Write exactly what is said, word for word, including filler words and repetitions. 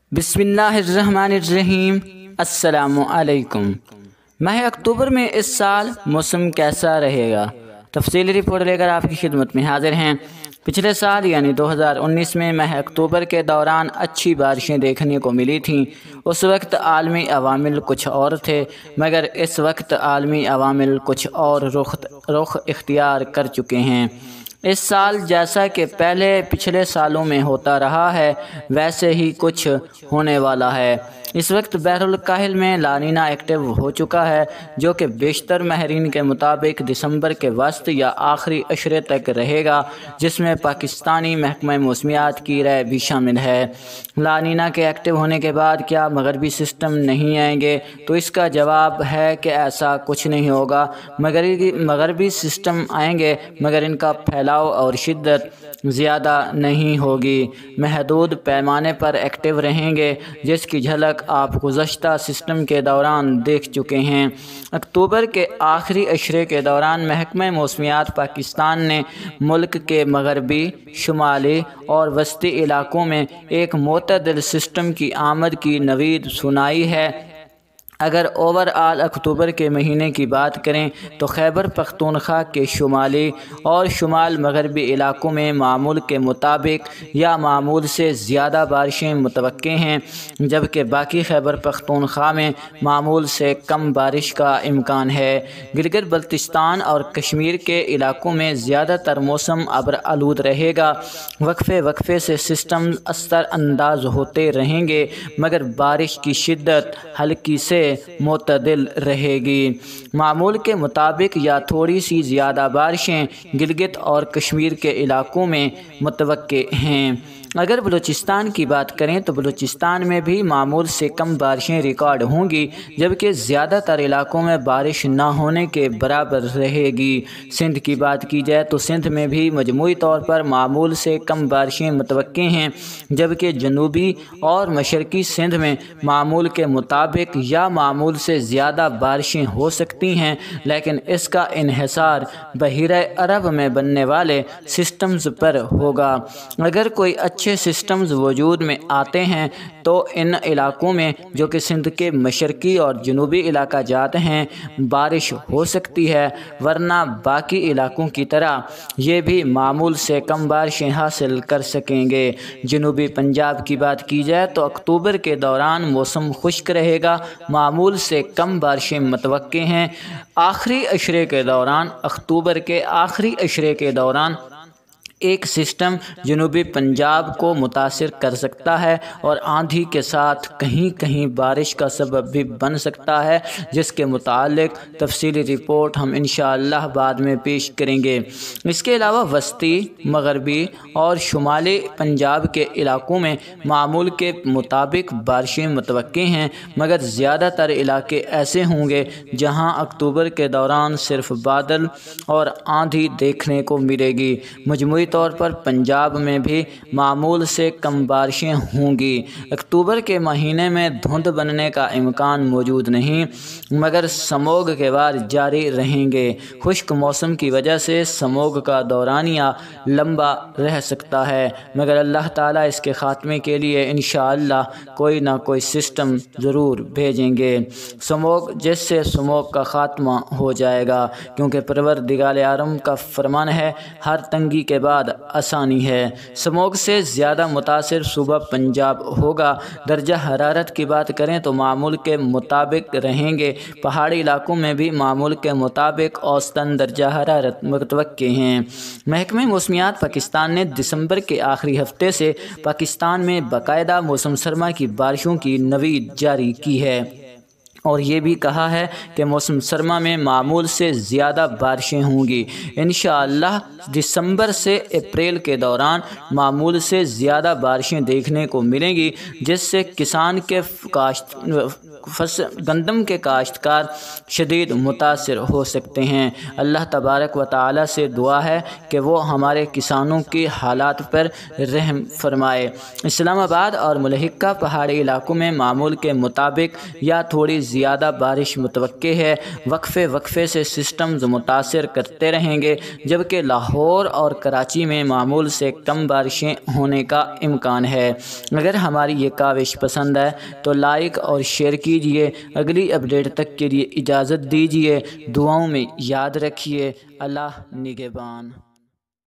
بسم اللہ الرحمن الرحیم۔ السلام علیکم۔ ماہ اکتوبر میں اس سال موسم کیسا رہے گا؟ تفصیلی رپورٹ لے کر آپ کی خدمت میں حاضر ہیں۔ پچھلے سال یعنی دو ہزار انیس میں ماہ اکتوبر کے دوران اچھی بارشیں دیکھنے کو ملی تھیں۔ اس وقت عالمی عوامل کچھ اور تھے، مگر اس وقت عالمی عوامل کچھ اور رخ رخ اختیار کر چکے ہیں۔ اس سال جیسا کہ پہلے پچھلے سالوں میں ہوتا رہا ہے، ویسے ہی کچھ ہونے والا ہے۔ اس وقت بحر الکاہل میں لانینا ایکٹیو ہو چکا ہے، جو کہ بیشتر ماہرین کے مطابق دسمبر کے وسط یا آخری عشرے تک رہے گا، جس میں پاکستانی محکمہ موسمیات کی رائے بھی شامل ہے۔ لانینا کے ایکٹیو ہونے کے بعد کیا مغربی سسٹم نہیں آئیں گے؟ تو اس کا جواب ہے کہ ایسا کچھ نہیں ہوگا۔ مغربی مغربی سسٹم آئیں گے، مگر ان کا پھیلاؤ اور شدت زیادہ نہیں ہوگی، محدود پیمانے پر ایکٹیو رہیں گے، جس کی جھلک آپ گزشتہ سسٹم کے دوران دیکھ چکے ہیں۔ اکتوبر کے آخری عشرے کے دوران محکمہ موسمیات پاکستان نے ملک کے مغربی، شمالی اور وسطی علاقوں میں ایک معتدل سسٹم کی آمد کی نوید سنائی ہے۔ اگر اوور آل اکتوبر کے مہینے کی بات کریں تو خیبر پختونخوا کے شمالی اور شمال مغربی علاقوں میں معمول کے مطابق یا معمول سے زیادہ بارشیں متوقع ہیں، جبکہ باقی خیبر پختونخوا میں معمول سے کم بارش کا امکان ہے۔ گلگت بلتستان اور کشمیر کے علاقوں میں زیادہ تر موسم ابر آلود رہے گا۔ وقفے وقفے سے سسٹم اثر انداز ہوتے رہیں گے، مگر بارش کی شدت ہلکی سے معتدل رہے گی۔ معمول کے مطابق یا تھوڑی سی زیادہ بارشیں گلگت اور کشمیر کے علاقوں میں متوقع ہیں۔ اگر بلوچستان کی بات کریں تو بلوچستان میں بھی معمول سے کم بارشیں ریکارڈ ہوں گی، جبکہ زیادہ تر علاقوں میں بارش نہ ہونے کے برابر رہے گی۔ سندھ کی بات کی جائے تو سندھ میں بھی مجموعی طور پر معمول سے کم بارشیں متوقع ہیں، جبکہ جنوبی اور مشرقی سندھ میں معمول کے مطابق یا معمول سے زیادہ بارشیں ہو سکتی ہیں، لیکن اس کا انحصار بحیرہ عرب میں بننے والے سسٹمز پر ہوگا۔ اگر کوئی اچھے سسٹمز وجود میں آتے ہیں تو ان علاقوں میں، جو کہ سندھ کے مشرقی اور جنوبی علاقہ جات ہیں، بارش ہو سکتی ہے، ورنہ باقی علاقوں کی طرح یہ بھی معمول سے کم بارشیں حاصل کر سکیں گے۔ جنوبی پنجاب کی بات کی جائے تو اکتوبر کے دوران موسم خشک رہے گا، معمول سے کم بارشیں متوقع ہیں۔ آخری عشرے کے دوران اکتوبر کے آخری عشرے کے دوران ایک سسٹم جنوبی پنجاب کو متاثر کر سکتا ہے اور آندھی کے ساتھ کہیں کہیں بارش کا سبب بھی بن سکتا ہے، جس کے متعلق تفصیلی رپورٹ ہم انشاءاللہ بعد میں پیش کریں گے۔ اس کے علاوہ وسطی، مغربی اور شمالی پنجاب کے علاقوں میں معمول کے مطابق بارشیں متوقع ہیں، مگر زیادہ تر علاقے ایسے ہوں گے جہاں اکتوبر کے دوران صرف بادل اور آندھی دیکھنے کو ملے گی۔ مجموعی طور پر پنجاب میں بھی معمول سے کم بارشیں ہوں گی۔ اکتوبر کے مہینے میں دھند بننے کا امکان موجود نہیں، مگر سموگ کے وار جاری رہیں گے۔ خشک موسم کی وجہ سے سموگ کا دورانیہ لمبا رہ سکتا ہے، مگر اللہ تعالیٰ اس کے خاتمے کے لیے انشاءاللہ کوئی نہ کوئی سسٹم ضرور بھیجیں گے، سموگ جس سے سموگ کا خاتمہ ہو جائے گا، کیونکہ پروردگار عالم کا فرمان ہے، ہر تنگی کے بعد آسانی ہے۔ سموگ سے زیادہ متاثر صوبہ پنجاب ہوگا۔ درجہ حرارت کی بات کریں تو معمول کے مطابق رہیں گے، پہاڑی علاقوں میں بھی معمول کے مطابق اوسطاً درجہ حرارت متوقع ہیں۔ محکمہ موسمیات پاکستان نے دسمبر کے آخری ہفتے سے پاکستان میں باقاعدہ موسم سرما کی بارشوں کی نوید جاری کی ہے، اور یہ بھی کہا ہے کہ موسم سرما میں معمول سے زیادہ بارشیں ہوں گی۔ انشاءاللہ دسمبر سے اپریل کے دوران معمول سے زیادہ بارشیں دیکھنے کو ملیں گی، جس سے کسان کے کاشت فصل گندم کے کاشتکار شدید متاثر ہو سکتے ہیں۔ اللہ تبارک و تعالی سے دعا ہے کہ وہ ہمارے کسانوں کی حالات پر رحم فرمائے۔ اسلام آباد اور ملحقہ پہاڑی علاقوں میں معمول کے مطابق یا تھوڑی زیادہ بارش متوقع ہے۔ وقفے وقفے سے سسٹمز متاثر کرتے رہیں گے، جبکہ لاہور اور کراچی میں معمول سے کم بارشیں ہونے کا امکان ہے۔ اگر ہماری یہ کاوش پسند ہے تو لائک اور شیئر کیجئے۔ اگلی اپڈیٹ تک کے لیے اجازت دیجیے۔ دعاؤں میں یاد رکھیے۔ اللہ نگہبان۔